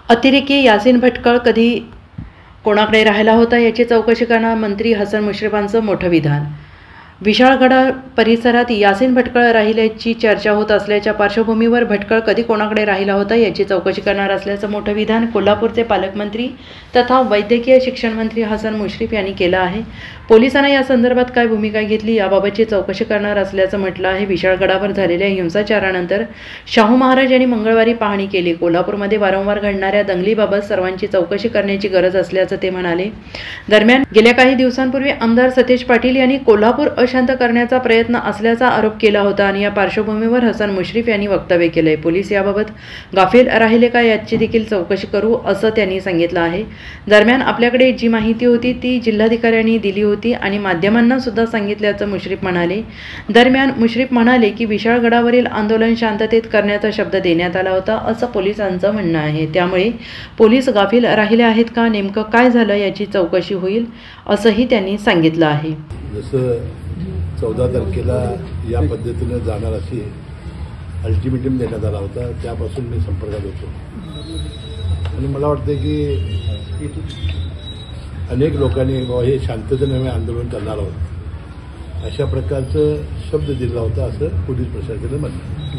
अतिरेकी यासीन भटकळ कधी कोणाकडे राहिला होता याची चौकशी करणार मंत्री हसन मुश्रीफांचं मोठं विधान। विशाळगड परिसरात यासीन भटकळ राहिल्याची चर्चा होत असल्याच्या पार्श्वभूमीवर भटकळ कधी कोणाकडे राहिला होता याची चौकशी करणार असल्याचं मोठं विधान कोल्हापूरचे पालकमंत्री तथा वैद्यकीय शिक्षण मंत्री हसन मुश्रीफ यांनी केलं आहे। पोलिसांना या संदर्भात काय भूमिका घेतली याबाबतची चौकशी करणार असल्याचं म्हटलं आहे। विशाळगडावर झालेल्या हिंसाचारानंतर शाहू महाराज यांनी मंगळवारी पाहणी केली। कोल्हापूरमध्ये वारंवार घडणाऱ्या दंगलीबाबत सर्वांची चौकशी करण्याची गरज असल्याचं ते म्हणाले। दरम्यान गेल्या काही दिवसांपूर्वी आमदार सतेज पाटील यांनी कोल्हापूर शांत करण्याचा प्रयत्न असल्याचा आरोप केला होता आणि या पार्श्वभूमीवर हसन मुश्रीफ यांनी वक्तव्य केले। पोलीस याबाबत गाफील राहिले का याची देखील चौकशी करू असं त्यांनी सांगितलं आहे। दरम्यान आपल्याकडे जी माहिती होती ती जिल्हाधिकाऱ्यांनी दिली होती आणि माध्यमांना सुद्धा सांगितल्याचं मुश्रीफ म्हणाले। दरम्यान मुश्रीफ म्हणाले की विशाळगडावरील आंदोलन शांततेत करण्याचा शब्द देण्यात आला होता असं पोलिसांचं म्हणणं आहे। त्यामुळे पोलीस गाफील राहिले आहेत का, नेमकं काय झालं याची चौकशी होईल असंही त्यांनी सांगितलं आहे। जसं 14 तारखेला या पद्धतीने जाणार अशी अल्टिमेटम देण्यात आला होता, त्यापासून मी संपर्कात होतो आणि मला वाटतं की अनेक लोकांनी हे शांततेने आंदोलन करणार आहोत अशा प्रकारचं शब्द दिला होता असं पोलीस प्रशासनाने म्हटलं।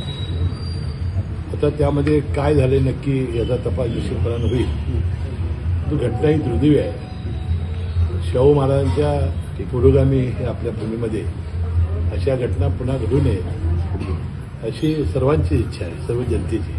आता त्यामध्ये काय झाले नक्की याचा तपास निश्चितपणाने होईल। तो घटना ही दुर्दैवी आहे। शाहू महाराजांच्या पुरोगामी आपल्या भूमीमध्ये अशा घटना पुन्हा घडू नये अशी सर्वांची इच्छा आहे, सर्व जनतेची।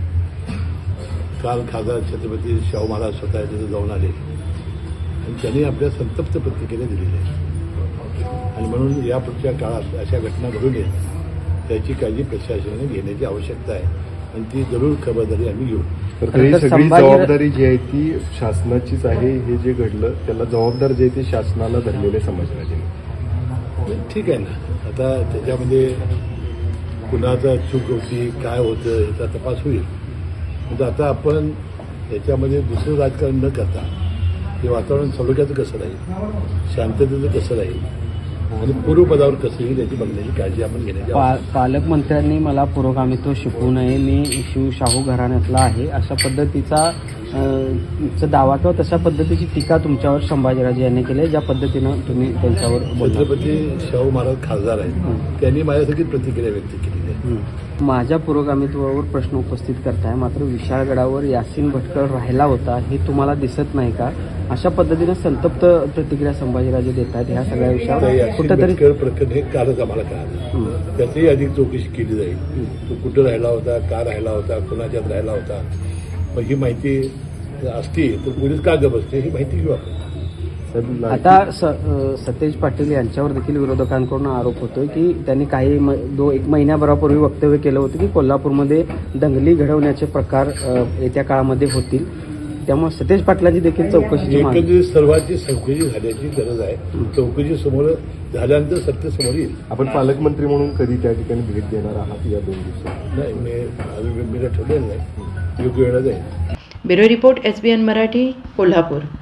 काल खासदार छत्रपती शाहू महाराज स्वतः तिथे जाऊन आले आणि त्यांनी आपल्या संतप्त प्रतिक्रिया दिलेल्या आहेत आणि म्हणून यापुढच्या काळात अशा घटना घडू नयेत त्याची काळजी प्रशासनाने घेण्याची आवश्यकता आहे आणि ती जरूर खबरदारी आम्ही घेऊ। तर सगळी जबाबदारी जी आहे ती शासनाचीच आहे। हे जे घडलं त्याला जबाबदार जे ते शासनाला धरलेले समजण्यात येईल। ठीक आहे ना, आता त्याच्यामध्ये कुणाचा चूक होती काय होतं याचा तपास होईल। म्हणजे आता आपण याच्यामध्ये दुसरं राजकारण न करता हे वातावरण सलोख्याचं कसं राहील, शांततेचं कसं राहील आणि पूर्वपदावर कसं येईल याची बघण्याची काळजी आपण घेण्याची पालकमंत्र्यांनी मला पुरोगामित्व शिकवू नये, मी शाहू घराण्यातला आहे अशा पद्धतीचा दावा किंवा तशा पद्धतीची टीका तुमच्यावर संभाजीराजे यांनी केली, ज्या पद्धतीनं तुम्ही त्यांच्यावर छत्रपती शाहू महाराज खासदार आहेत त्यांनी माझ्यासाठी प्रतिक्रिया व्यक्त केली आहे। माझ्या पुरोगामित्वावर प्रश्न उपस्थित करताय, मात्र विशाळगडावर यासीन भटकळ राहिला होता हे तुम्हाला दिसत नाही का? अशा पद्धतीने संतप्त प्रतिक्रिया संभाजीराजे देत आहेत। ह्या सगळ्या विषयावर कुठेतरी प्रकरण हे कालच आम्हाला कळालं, त्याचीही अधिक चौकशी केली जाईल। तो कुठं राहिला होता, का राहिला होता, कुणाच्यात राहिला होता, मग ही माहिती असती तर पोलीस का गप असते ही माहिती घेऊ आपण। आता सतेज पाटील यांच्यावर देखील विरोधकांकडून आरोप होतोय की त्यांनी काही एक महिन्याभरापूर्वी वक्तव्य केलं होतं की कोल्हापूरमध्ये दंगली घडवण्याचे प्रकार येत्या काळामध्ये होतील, त्यामुळे सतेज पाटलांची देखील चौकशी सर्वांची चौकशी झाल्याची गरज आहे। चौकशी समोर झाल्यानंतर सत्य समोर येईल। आपण पालकमंत्री म्हणून कधी त्या ठिकाणी भेट देणार आहात या 2 दिवसात? नाही, मी ठरलेलं नाही, योग्य वेळा जाईल। Bureau report SBN Marathi, Kolhapur.